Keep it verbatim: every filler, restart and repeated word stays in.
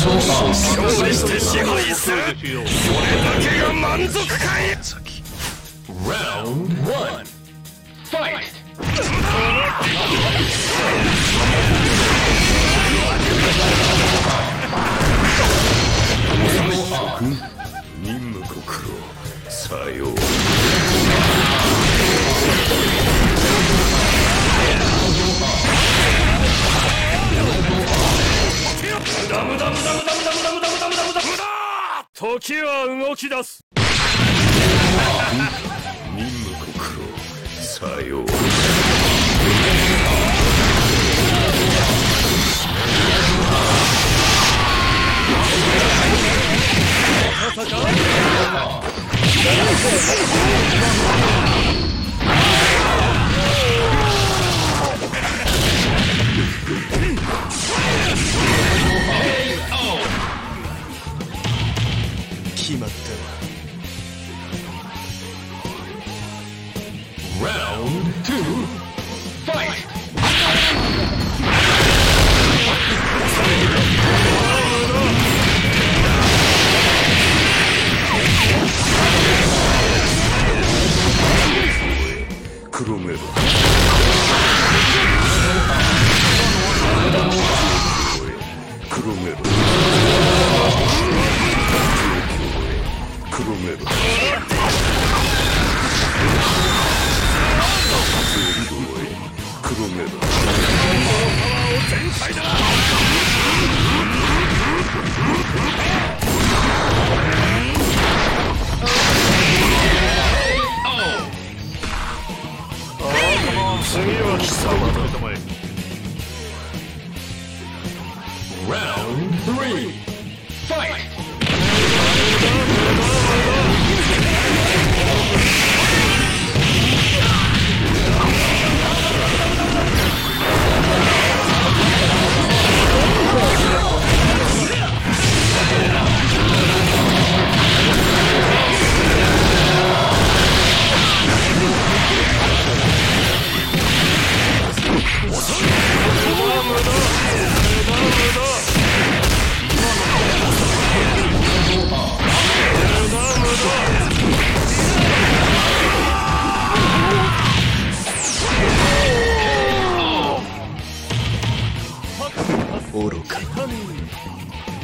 勝利して支配する。それだけが満足かい。 Round one. Fight. 任務ご苦労。さよう。無駄無駄無駄無駄無駄無駄無駄無駄無駄無駄。時は動き出す。任務ご苦労。さよう。決まった。 Round two. Fight. 黒目だ。黒目だ。黒目だ。黒目だ。全開だ。次は貴様だ。 Round three. Fight. 愚か。